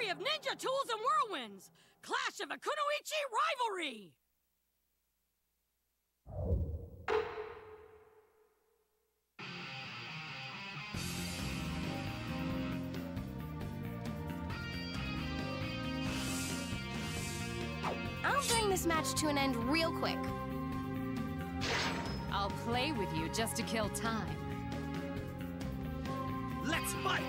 display of ninja tools and whirlwinds! Clash of a kunoichi rivalry! I'll bring this match to an end real quick. I'll play with you just to kill time. Let's fight!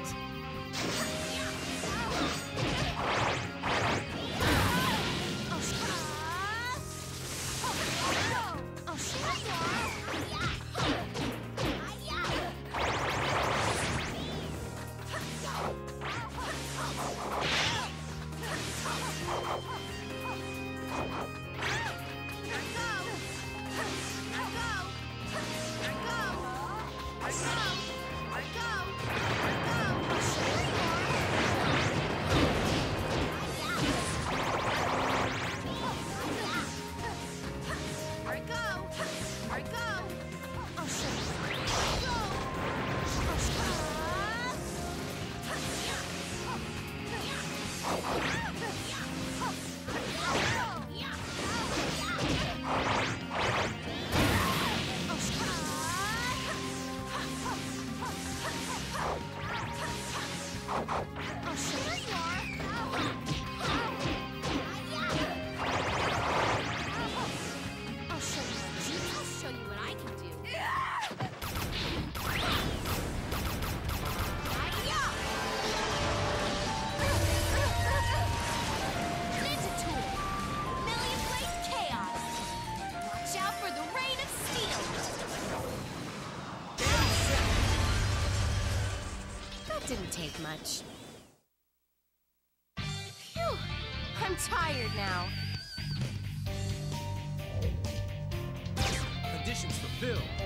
Didn't take much. Phew! I'm tired now. Conditions fulfilled.